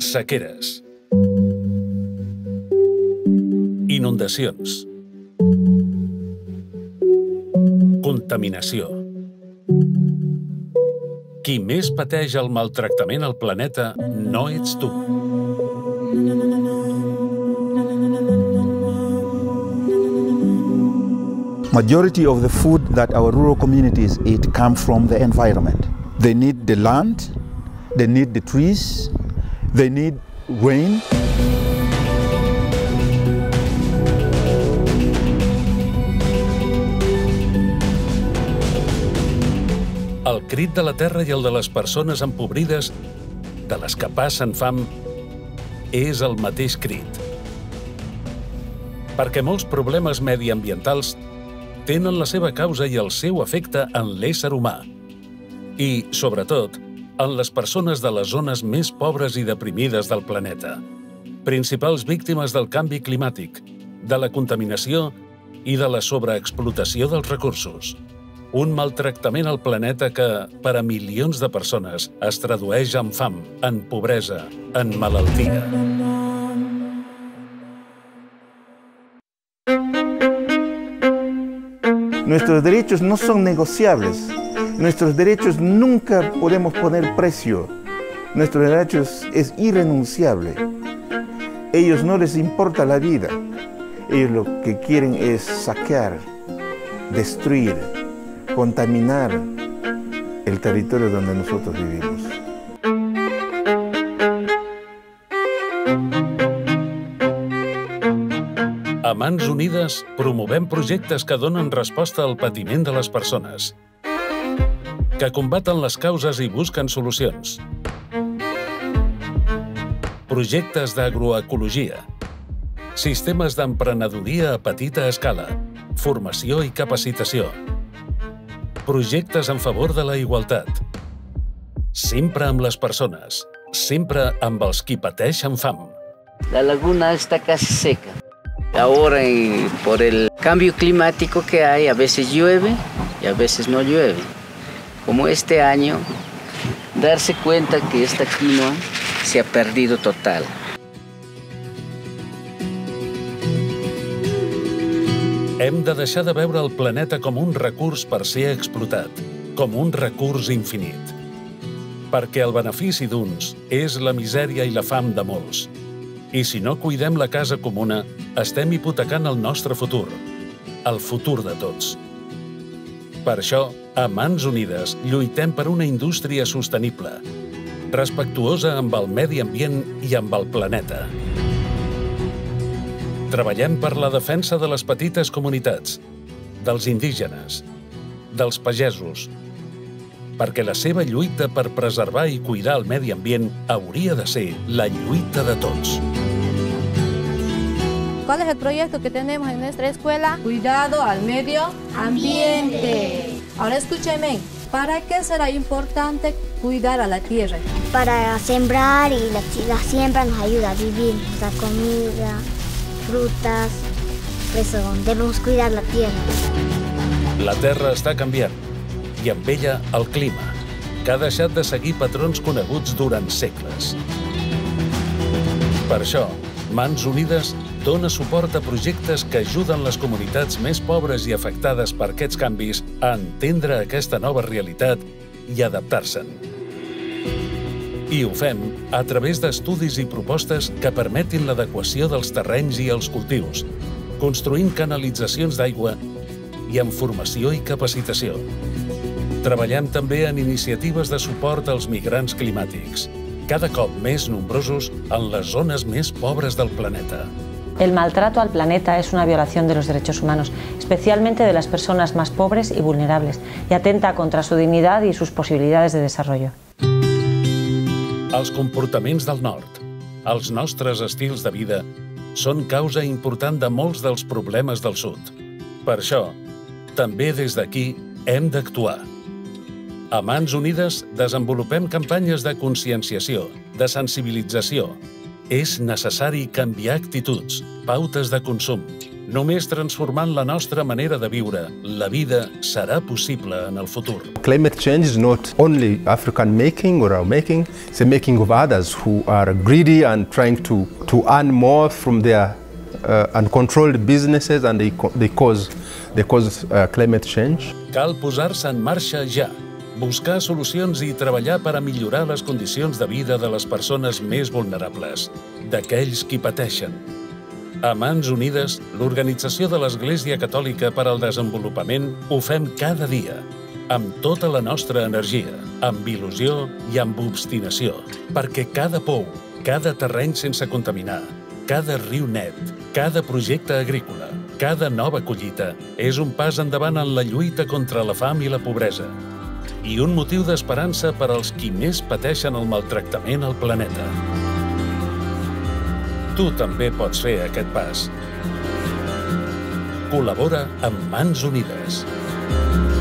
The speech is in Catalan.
Sequeres. Inundacions. Contaminació. Qui més pateix el maltractament al planeta no ets tu. Majority of the food that our rural communities eat come from the environment. They need the land, they need the trees, they need rain. El crit de la terra i el de les persones empobrides, de les que passen fam, és el mateix crit. Perquè molts problemes mediambientals tenen la seva causa i el seu efecte en l'ésser humà. I, sobretot, en les persones de les zones més pobres i deprimides del planeta. Principals víctimes del canvi climàtic, de la contaminació i de la sobreexplotació dels recursos. Un maltractament al planeta que, per a milions de persones, es tradueix en fam, en pobresa, en malaltia. Nuestros derechos no son negociables. Nuestros derechos nunca podemos poner precio. Nuestros derechos es irrenunciable. Ellos no les importa la vida. Ellos lo que quieren es saquear, destruir, contaminar el territorio donde nosotros vivimos. A Mans Unides promovem projectes que donen resposta al patiment de les persones, que combaten les causes i busquen solucions. Projectes d'agroecologia, sistemes d'emprenedoria a petita escala, formació i capacitació. Projectes en favor de la igualtat. Sempre amb les persones, sempre amb els qui pateixen fam. La laguna está casi seca. Ahora, por el cambio climático que hay, a veces llueve y a veces no llueve. Como este año, darse cuenta que esta quinoa se ha perdido total. Hem de deixar de veure el planeta com un recurs per ser explotat, com un recurs infinit. Perquè el benefici d'uns és la misèria i la fam de molts. I si no cuidem la casa comuna, estem hipotecant el nostre futur, el futur de tots. Per això, a Mans Unides lluitem per una indústria sostenible, respectuosa amb el medi ambient i amb el planeta. Treballem per la defensa de les petites comunitats, dels indígenes, dels pagesos, perquè la seva lluita per preservar i cuidar el medi ambient hauria de ser la lluita de tots. ¿Cuál es el proyecto que tenemos en nuestra escuela? Cuidado al medio ambiente. Ahora escúcheme, ¿para qué será importante cuidar a la tierra? Para sembrar y la siembra nos ayuda a vivir, la comida, frutas, por eso debemos cuidar la tierra. La terra està canviant i amb ella el clima, que ha deixat de seguir patrons coneguts durant segles. Per això, Mans Unides dona suport a projectes que ajuden les comunitats més pobres i afectades per aquests canvis a entendre aquesta nova realitat i adaptar-se'n. I ho fem a través d'estudis i propostes que permetin l'adequació dels terrenys i els cultius, construint canalitzacions d'aigua i amb formació i capacitació. Treballem també en iniciatives de suport als migrants climàtics, cada cop més nombrosos en les zones més pobres del planeta. El maltrato al planeta es una violación de los derechos humanos, especialmente de las personas más pobres y vulnerables, y atenta contra su dignidad y sus posibilidades de desarrollo. Els comportaments del nord, els nostres estils de vida, són causa important de molts dels problemes del sud. Per això, també des d'aquí hem d'actuar. A Mans Unides desenvolupem campanyes de conscienciació, de sensibilització. És necessari canviar actituds, pautes de consum, Només transformant la nostra manera de viure, la vida serà possible en el futur. Climate change is not only African making or our making, it's the making of others who are greedy and trying to earn more from their uncontrolled businesses, and they cause climate change. Cal posar-se en marxa ja, buscar solucions i treballar per a millorar les condicions de vida de les persones més vulnerables, d'aquells qui pateixen. A Mans Unides, l'Organització de l'Església Catòlica per al Desenvolupament, ho fem cada dia, amb tota la nostra energia, amb il·lusió i amb obstinació, perquè cada pou, cada terreny sense contaminar, cada riu net, cada projecte agrícola, cada nova collita és un pas endavant en la lluita contra la fam i la pobresa i un motiu d'esperança per als qui més pateixen el maltractament al planeta. Tu també pots fer aquest pas. Col·labora amb Mans Unides.